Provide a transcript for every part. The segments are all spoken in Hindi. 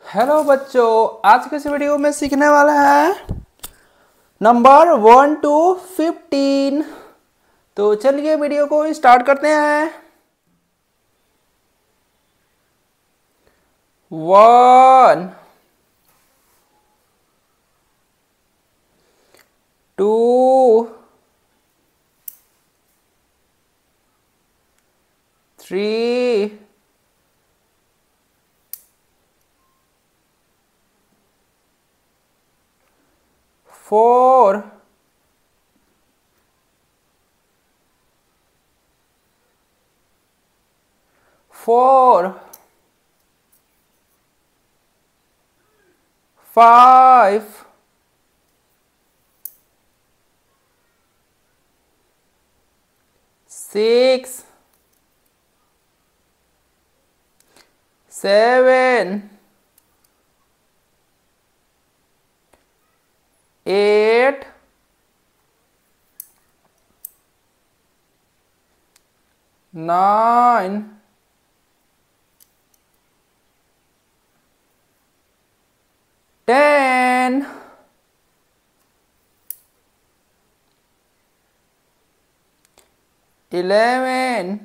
हेलो बच्चों, आज के इस वीडियो में सीखने वाला है नंबर 1 to 15। तो चलिए वीडियो को स्टार्ट करते हैं। 1 2 3 4 5 6 7 8 9 10 11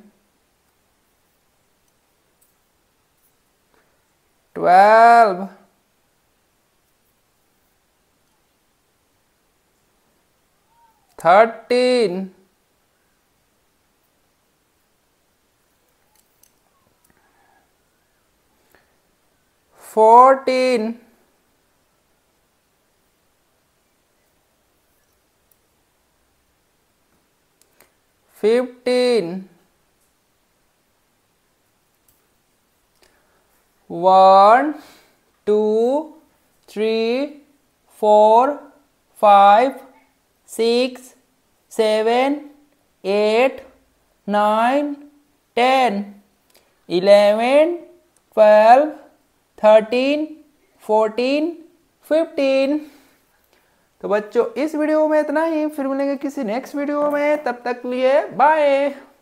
12 13 14 15 1 2 3 4 5 6 7 8 9 10 11 12 13 14 15। तो बच्चों इस वीडियो में इतना ही, फिर मिलेंगे किसी नेक्स्ट वीडियो में, तब तक लिए बाय।